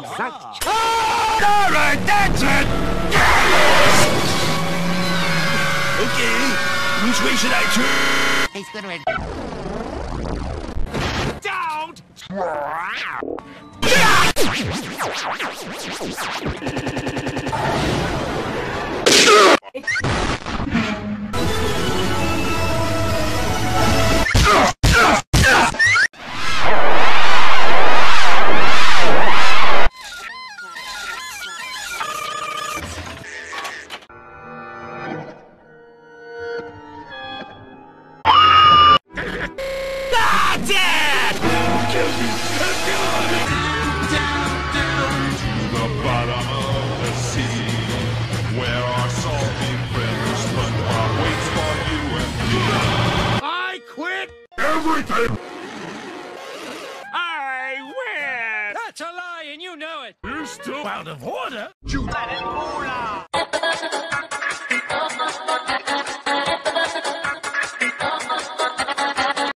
such... All right, that's it! Okay, which way should I turn? He's gonna... Don't! That's it! Kill me! Down to the bottom of the sea, where our salty friend SpongeBob waits for you and me. I quit! Everything! I win! That's a lie, and you know it. You're still out of order? You Let it roll out!